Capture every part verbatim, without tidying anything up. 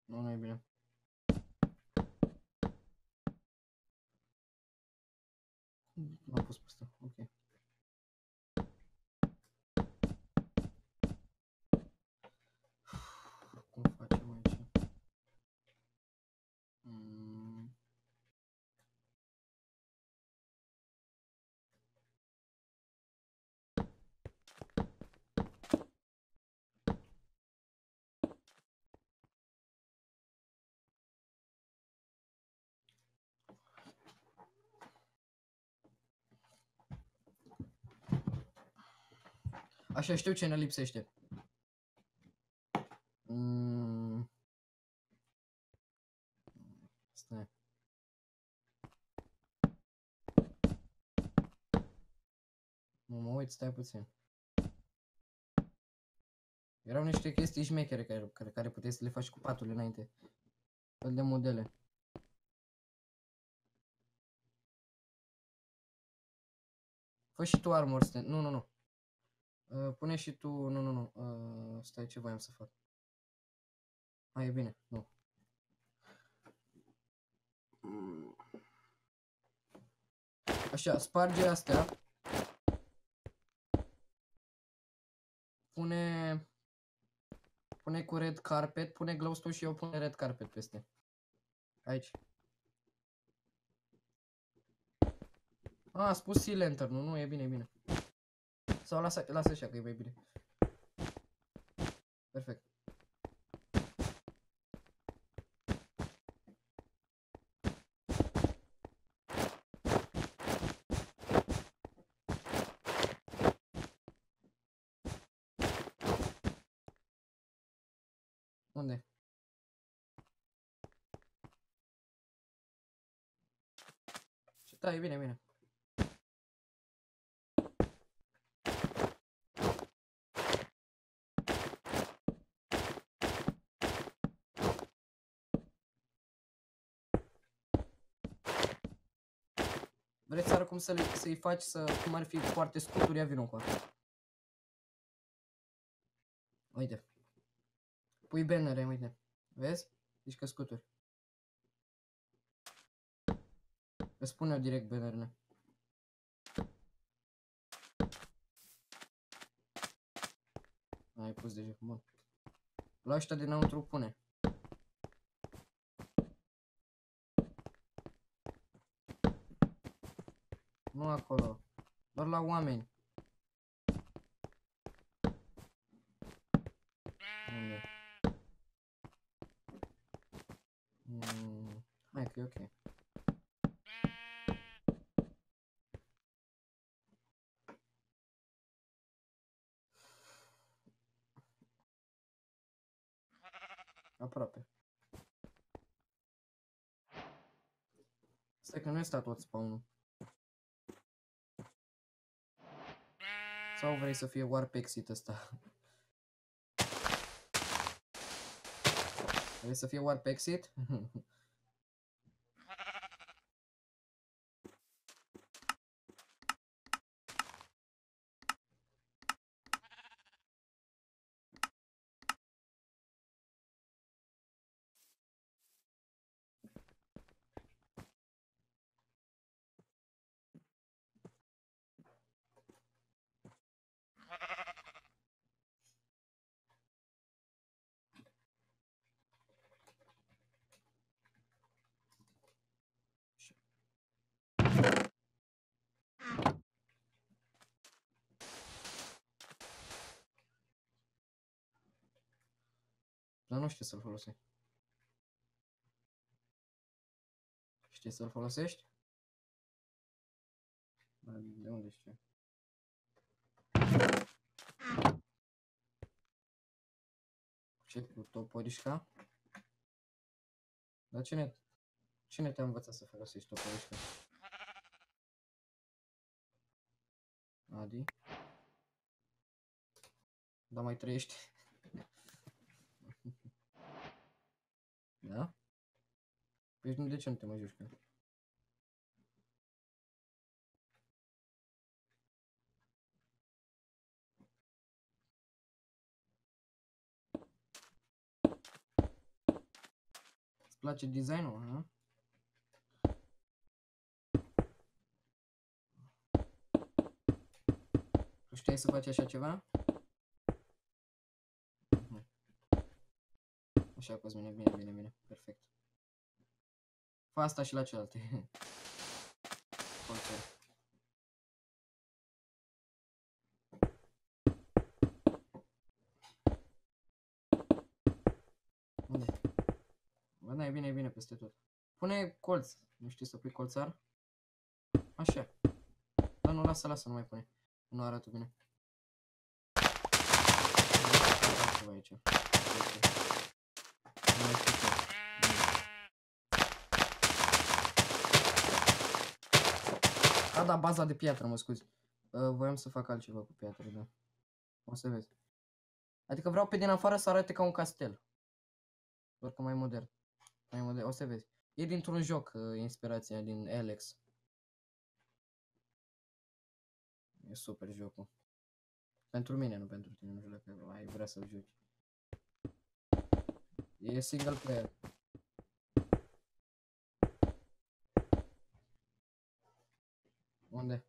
Nu, nu e bine. Am pus pe asta, ok. Cum facem aici? Mm. Așa, știu ce ne lipsește. Mm. Stai. Nu mă uit, stai puțin. Erau niște chestii șmechere care, care, care puteai să le faci cu patul înainte. Fel de modele. Fă și tu armor stand. Nu, nu, nu. Uh, pune și tu... Nu, nu, nu. Uh, stai, ce voiam să fac? Mai e bine. Nu. Mm. Așa, sparge astea. Pune... Pune cu red carpet. Pune glowstone și eu pune red carpet peste. Aici. A, a spus sea lantern, nu, nu, e bine, e bine. Sau lasă, lasă așa că e mai bine. Perfect. Unde? Da, e bine, e bine. Vreți să arăt cum să-i să faci să, cum ar fi foarte scuturi, ia vină cu asta. Uite. Pui bannere, uite. Vezi? Zici că scuturi. Îți spun eu direct bannerele. Ai pus deja, bun. La ăștia dinăuntru pune. Nu acolo. Doar la oameni. Unde? Mm, hai că e ok. Aproape. Stai că nu este tot spawn-ul. Sau vrei să fie warp exit ăsta? Vrei să fie warp exit? Dar nu știu să-l folosești. Știi să-l folosești? De unde știu? Ce cu toporișca? Dar cine, cine te-a învățat să folosești toporișca? Adi? Da, mai trăiești? Da? Păi de ce nu te mai joci cu el? place designul, nu? Tu știai să faci așa ceva? Uh-huh. Așa, Cosmine, bine, bine, bine, perfect. Fă asta și la celelalte. Unde? Bă, da, e bine, e bine peste tot. Pune colț. Nu știi să pui colțar? Așa. Da, nu, lasă, lasă, nu mai pune. Nu arată bine. Ceva aici. A, da, baza de piatră, mă scuzi. Uh, voiam să fac altceva cu piatră, da. O să vezi. Adică vreau pe din afară să arate ca un castel. Doar că mai modern. Mai modern, o să vezi. E dintr-un joc, uh, inspirația din Alex. E super jocul. Pentru mine, nu pentru tine, nu știu dacă ai vrea să-l joci. E single player. Unde?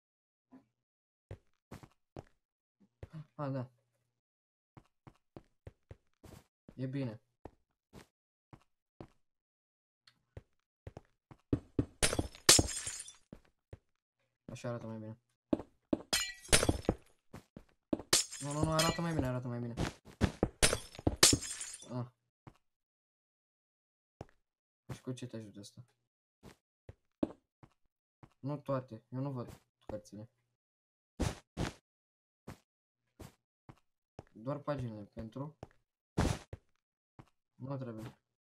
Ah, da. E bine. Așa arată mai bine. Nu, nu, nu, arată mai bine, arată mai bine. Ah. Și cu ce te ajută asta? Nu toate, eu nu văd cărțile. Doar paginile pentru... Nu trebuie.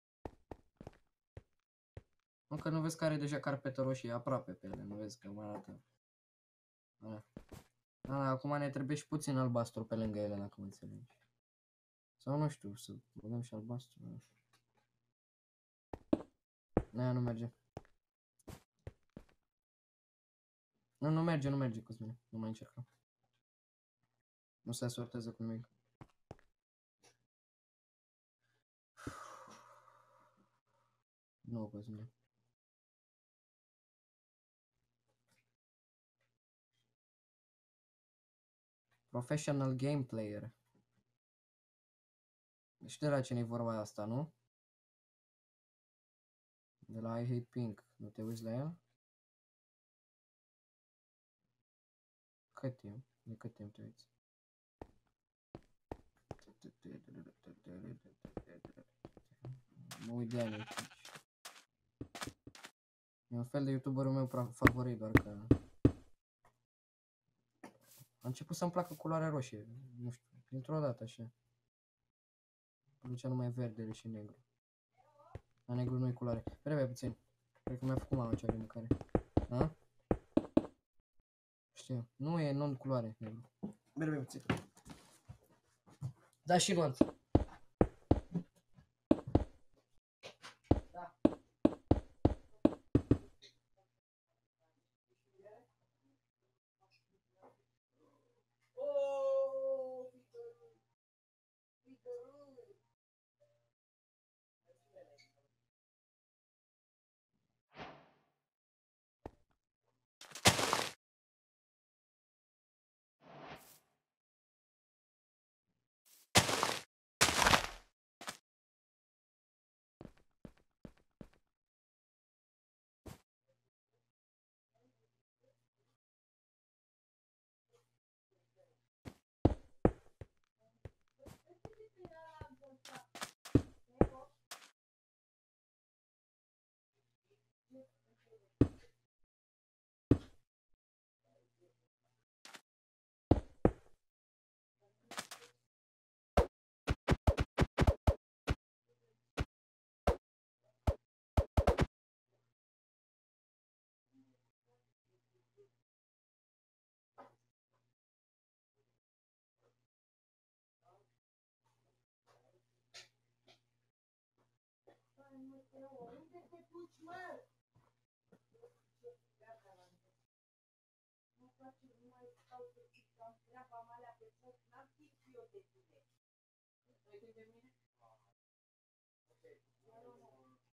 Încă nu vezi că are deja carpetă roșie aproape pe ele, nu vezi că mai arată. Da. Da, acum ne trebuie și puțin albastru pe lângă ele, dacă mă înțelegi. Sau nu știu, să băgăm și albastru, nu știu. Aia nu merge. Nu, nu merge, nu merge, Cosmine. Nu mai încercăm. Nu se asortează cu nimic. Nu, Cosmine. Professional game player. Știi de la cine e vorba asta, nu? De la I Hate Pink. Nu te uiți la el? Cât timp? De cât timp te uiți? Mă uit de ani. E un fel de youtuberul meu favorit, doar că... A început să-mi placă culoarea roșie. Nu știu, dintr-o dată așa. Ducea numai verdele și negru. La negru nu-i culoare. Trebuie puțin. Cred că mi-a făcut mama cea de mâncare. Da? Știu. Nu e non-culoare negru. Trebuie puțin. Da, și nuanț. Da. Unde te duci, mă? Nu place, nu mai stau să zic că am treaba malea pe foc, n-am timp eu de tine. Vrei de mine?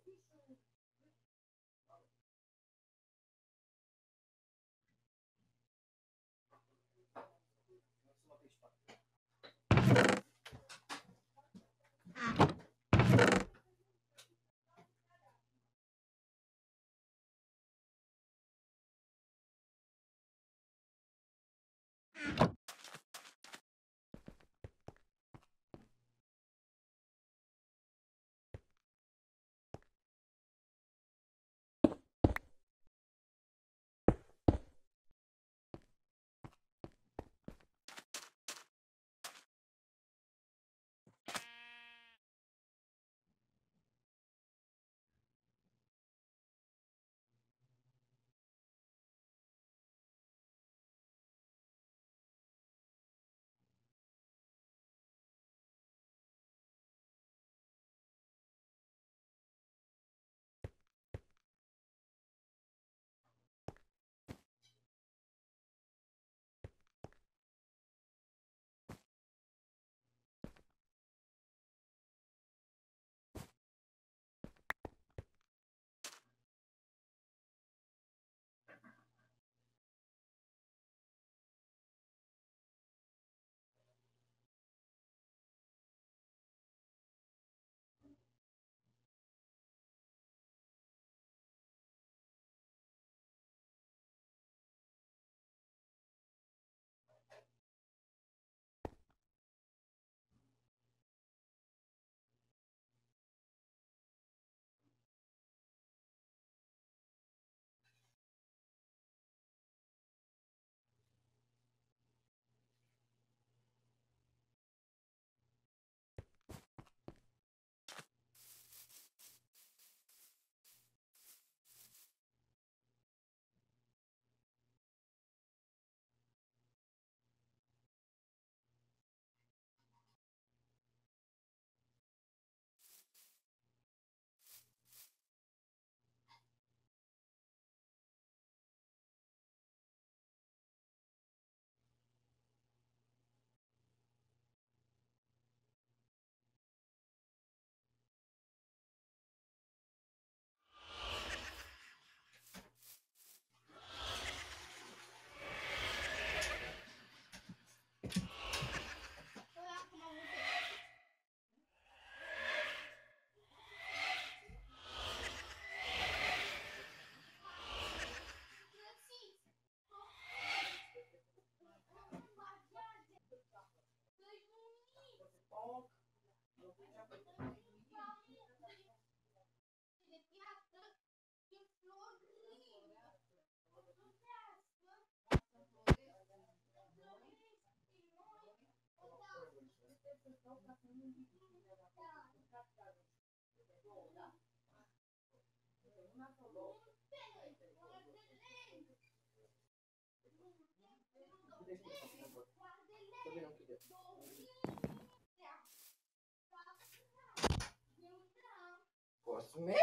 Cosmin!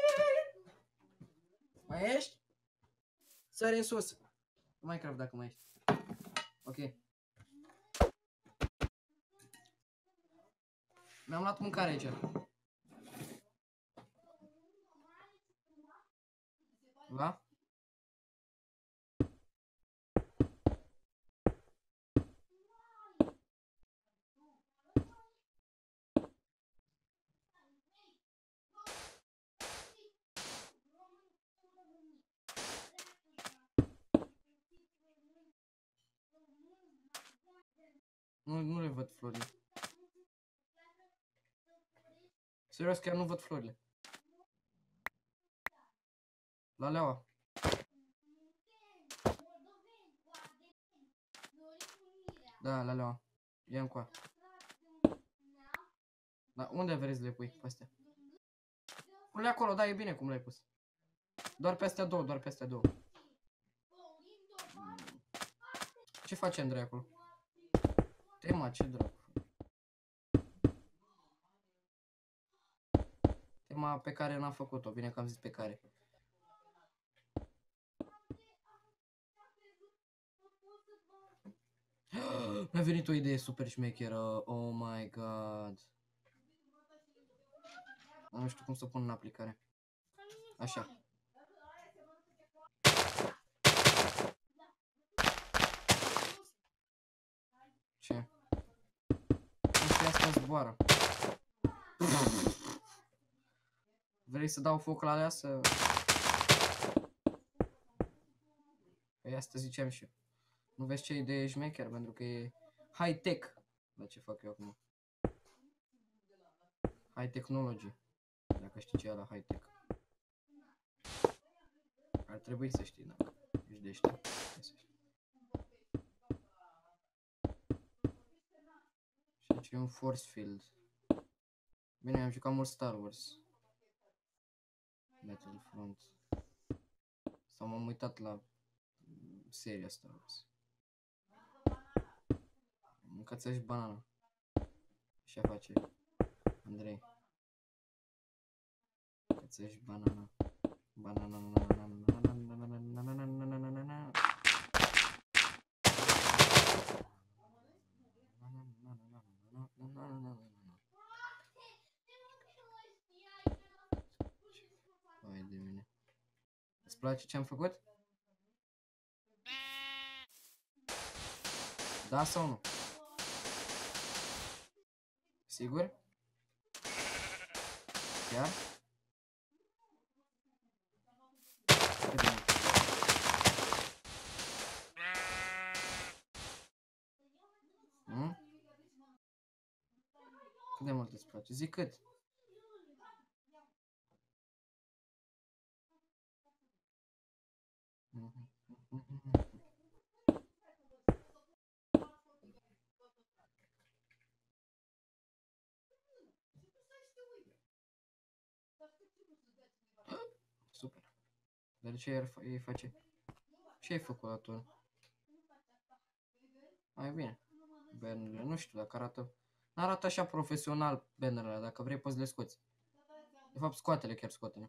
Mai ești? Sări în sus. Minecraft dacă mai ești. Ok. Mi-am luat mâncare aici. Da? Nu, nu le văd florile. Serios, chiar nu văd florile. La leaua. Da, la leaua. Ia încoa. Da, unde vreți să le pui pe astea? Pune acolo, da, e bine cum le-ai pus. Doar pe astea două, doar pe astea două. Ce face Andrei acolo? Tema, ce dracu? Tema pe care n-am făcut-o, bine că am zis pe care. Mi-a venit o idee super șmecheră, oh my god. Nu știu cum să pun în aplicare. Așa. Ce? Ăștia asta zboară. Vrei să dau foc la alea să... Păi asta ziceam și eu. Nu vezi ce idee șmecher, pentru că e high-tech la ce fac eu acum. High technology. Dacă știi ce e la high-tech. Ar trebui să știi dacă ești deștept. Și aici e un force field. Bine, am jucat mult Star Wars. Battlefront. Sau m-am uitat la seria Star Wars. Mâncați și banana. Așa face Andrei. Mâncați și banana. Banana. Hai de mine. Îți place ce am făcut? Da sau nu? Sigur? Chiar? Hmm? Cât de mult îți place? Zic cât? Super. Dar de ce ei face? Ce ai făcut la tu? Mai bine. Bannerele, nu știu dacă arată... Arată așa profesional bannerele, dacă vrei poți le scoți. De fapt scoate-le, chiar scoate-le.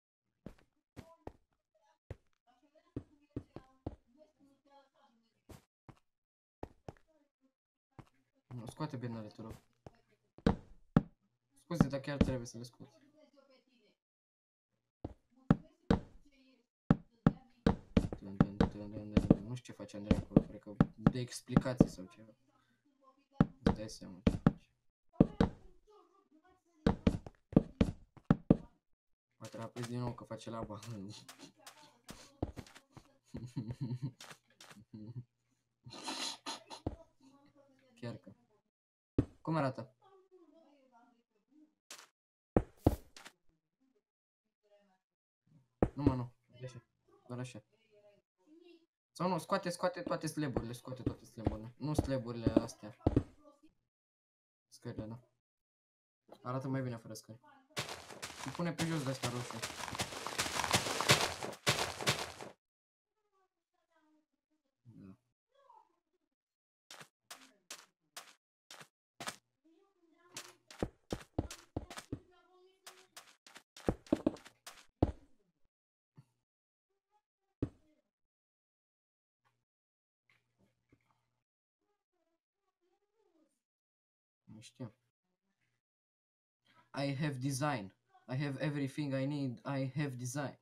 Nu, scoate bannerele, te rog. Scuze, dar chiar trebuie să le scoți. Nu știu ce face Andrei acolo, cred că de explicații sau ceva. Îți dai seama ce face. Poate l-a prins din nou că face laba. Chiar că. Cum arată? Nu mă, nu. Așa. Doar așa. Sau nu, scoate, scoate toate slaburile, scoate toate slaburile. Nu slaburile astea. Scările, da. Arată mai bine fără scări. Și pune pe jos de astea roșu. Da. Nu știu. I have design. I have everything I need. I have design.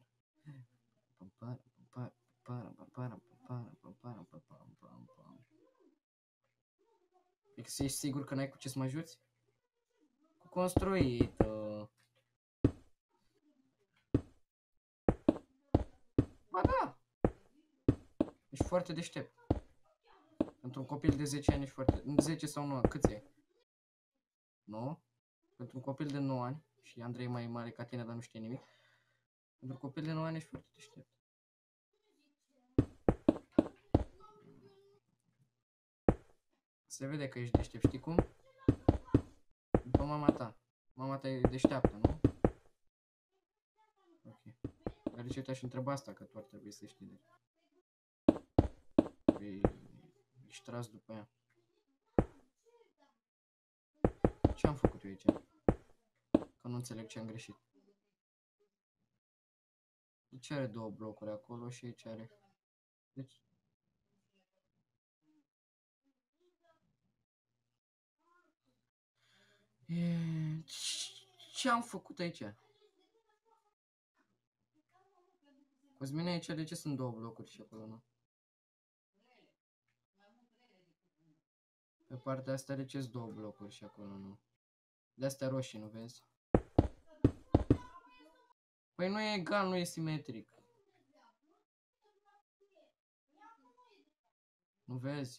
Ești sigur că n-ai cu ce să mă ajuți? Cu construit. Uh... Ba da. Ești foarte deștept. Pentru un copil de zece ani ești foarte... zece sau nouă, câți e? nouă? Pentru un copil de nouă ani, și Andrei mai mare ca tine, dar nu știe nimic. Pentru un copil de nouă ani ești foarte deștept. Se vede că ești deștept, știi cum? După mama ta. Mama ta e deșteaptă, nu? Ok. Dar de ce te-aș întreba asta, că tu ar trebui să știi de... Păi... Ești tras după ea. Ce am făcut eu aici? Că nu înțeleg ce am greșit. De ce are două blocuri acolo și aici are... Deci... E... Ce am făcut aici? Cosmine, aici de ce sunt două blocuri și acolo, nu? Pe partea asta de ce sunt două blocuri și acolo, nu? De astea roșii, nu vezi? Păi nu e egal, nu e simetric. Nu vezi?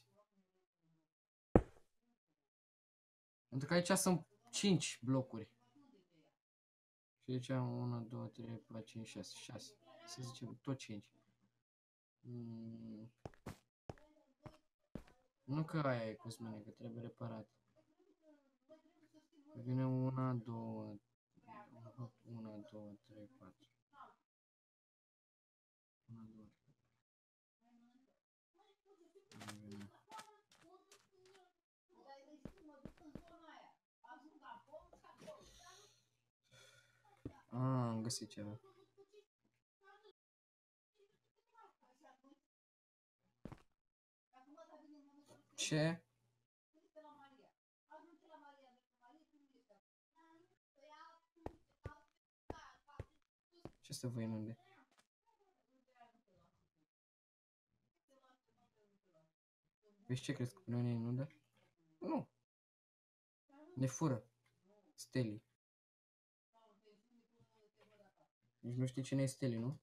Pentru că aici sunt cinci blocuri. Și aici unu, doi, trei, patru, cinci, șase, șase. Să zicem tot cinci. Mm. Nu că aia e Cosmine, că trebuie reparat. Vine una, două, una, două, trei, patru. Una, două, trei. Ah, am găsit ceva. Ce? Ce să vă inunde? Vezi ce crezi că pe noi ne inundă? Nu. Ne fură. Steli. Nici nu știi cine e Steli, nu?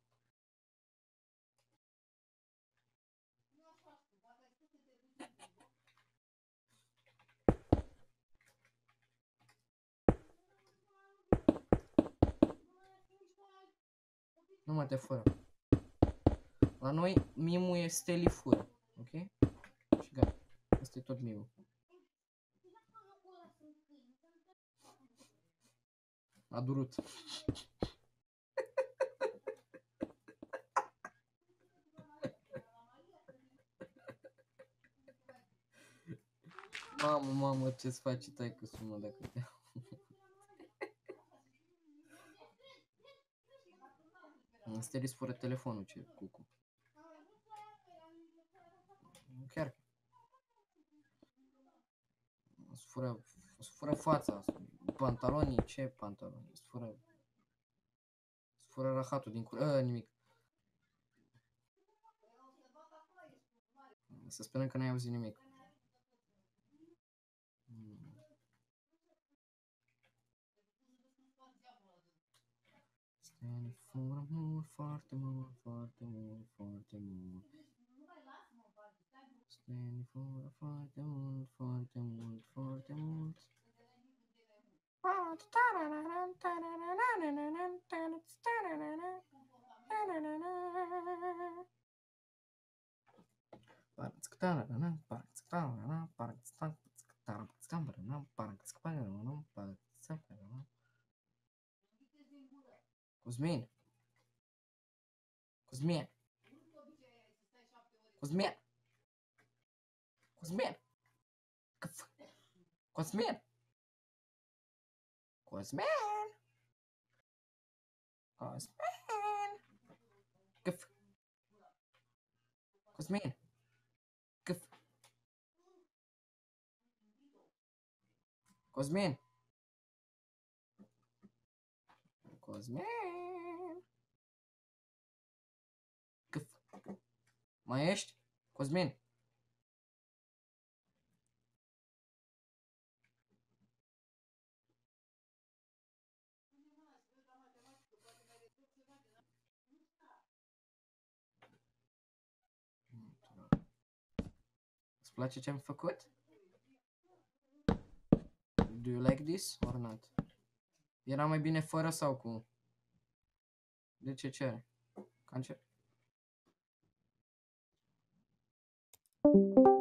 Nu mă te fură. La noi mimul e Steli fură. Ok? Și gata. Asta e tot mimul. A durut. Mamă, mamă, ce-ți face taică-sul, mă, dacă te... Steli fură telefonul, ce cucu. Chiar. Îți fură, îți fură fața, pantalonii, ce pantaloni? Îți fură... Îți fură rahatul din cur... A, nimic. Să sperăm că n-ai auzit nimic. Steli fură mult, foarte mult, foarte mult, foarte mult. Steli fură foarte mult, foarte mult, foarte mult. Cosmin. Cosmin. Cosmin. Cosmin. Cosmin. Cosmin. Cosmin. Gıf. Cosmin. Gıf. Cosmin. Cosmin. Gıf. Mai ești? Cosmin. Îți place ce am făcut? Do you like this or not? Era mai bine fără sau cu? De ce cere? Cancer?